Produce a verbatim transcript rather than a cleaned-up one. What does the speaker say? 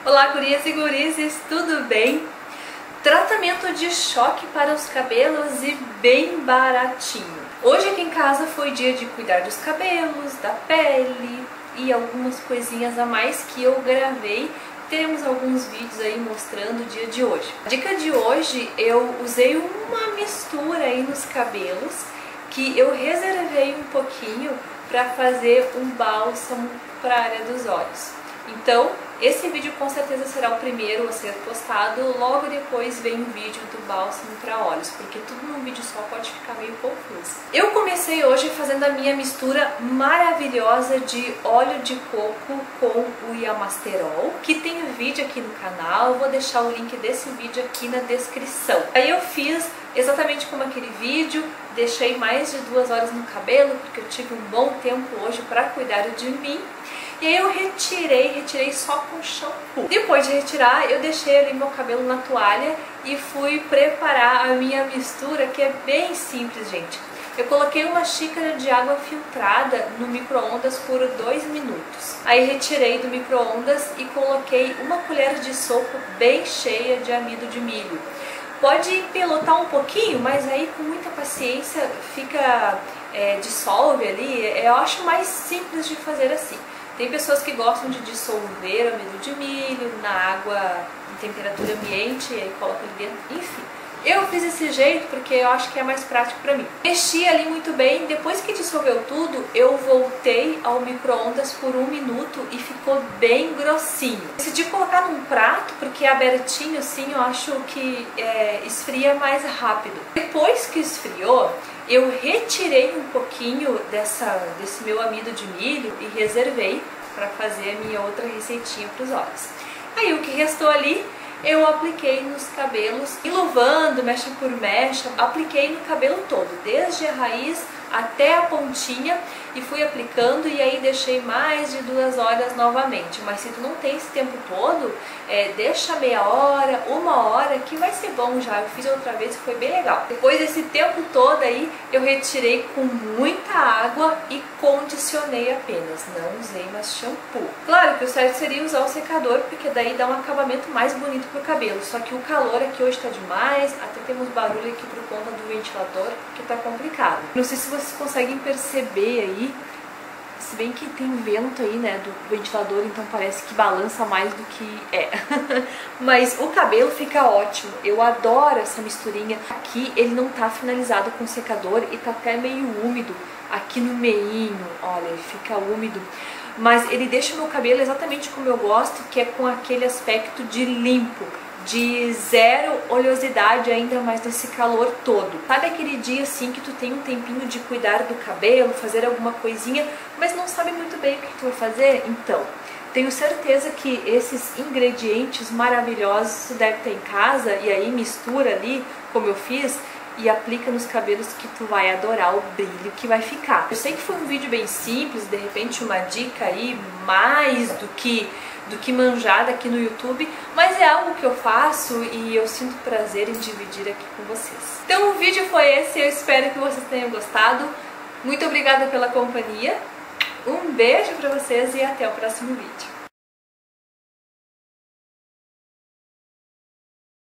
Olá, gurias e gurizes, tudo bem? Tratamento de choque para os cabelos e bem baratinho. Hoje aqui em casa foi dia de cuidar dos cabelos, da pele e algumas coisinhas a mais que eu gravei. Teremos alguns vídeos aí mostrando o dia de hoje. A dica de hoje, eu usei uma mistura aí nos cabelos que eu reservei um pouquinho para fazer um bálsamo para a área dos olhos. Então, esse vídeo com certeza será o primeiro a ser postado, logo depois vem o vídeo do bálsamo para olhos, porque tudo num vídeo só pode ficar meio confuso. Eu comecei hoje fazendo a minha mistura maravilhosa de óleo de coco com o Yamasterol, que tem vídeo aqui no canal, vou deixar o link desse vídeo aqui na descrição. Aí eu fiz exatamente como aquele vídeo, deixei mais de duas horas no cabelo, porque eu tive um bom tempo hoje para cuidar de mim. E aí eu retirei, retirei só com shampoo. Depois de retirar, eu deixei ali meu cabelo na toalha e fui preparar a minha mistura, que é bem simples, gente. Eu coloquei uma xícara de água filtrada no micro-ondas por dois minutos. Aí retirei do micro-ondas e coloquei uma colher de sopa bem cheia de amido de milho. Pode pelotar um pouquinho, mas aí com muita paciência fica, é, dissolve ali. Eu acho mais simples de fazer assim. Tem pessoas que gostam de dissolver amido de milho na água em temperatura ambiente e aí coloca ali dentro, enfim. Eu fiz esse jeito porque eu acho que é mais prático pra mim. Mexi ali muito bem, depois que dissolveu tudo, eu voltei ao micro-ondas por um minuto e ficou bem grossinho. Decidi colocar num prato porque abertinho assim eu acho que é, esfria mais rápido. Depois que esfriou, eu retirei um pouquinho dessa, desse meu amido de milho e reservei para fazer a minha outra receitinha para os olhos. Aí o que restou ali, eu apliquei nos cabelos, enluvando mecha por mecha, apliquei no cabelo todo, desde a raiz até a pontinha, e fui aplicando e aí deixei mais de duas horas novamente. Mas se tu não tem esse tempo todo, é, deixa meia hora, uma hora, que vai ser bom já. Eu fiz outra vez e foi bem legal. Depois desse tempo todo aí, eu retirei com muita água e condicionei apenas. Não usei mais shampoo. Claro que o certo seria usar o secador, porque daí dá um acabamento mais bonito pro cabelo. Só que o calor aqui hoje tá demais, até temos barulho aqui por conta do ventilador, que tá complicado. Não sei se vocês conseguem perceber aí, se bem que tem vento aí, né, do ventilador, então parece que balança mais do que é. Mas o cabelo fica ótimo, eu adoro essa misturinha. Aqui ele não tá finalizado com secador e tá até meio úmido aqui no meinho, olha, ele fica úmido. Mas ele deixa o meu cabelo exatamente como eu gosto, que é com aquele aspecto de limpo, de zero oleosidade, ainda mais nesse calor todo. Sabe aquele dia assim que tu tem um tempinho de cuidar do cabelo, fazer alguma coisinha, mas não sabe muito bem o que tu vai fazer? Então, tenho certeza que esses ingredientes maravilhosos tu deve ter em casa, e aí mistura ali, como eu fiz, e aplica nos cabelos que tu vai adorar o brilho que vai ficar. Eu sei que foi um vídeo bem simples, de repente uma dica aí mais do que do que manjada aqui no YouTube, mas é algo que eu faço e eu sinto prazer em dividir aqui com vocês. Então o vídeo foi esse, eu espero que vocês tenham gostado. Muito obrigada pela companhia, um beijo pra vocês e até o próximo vídeo.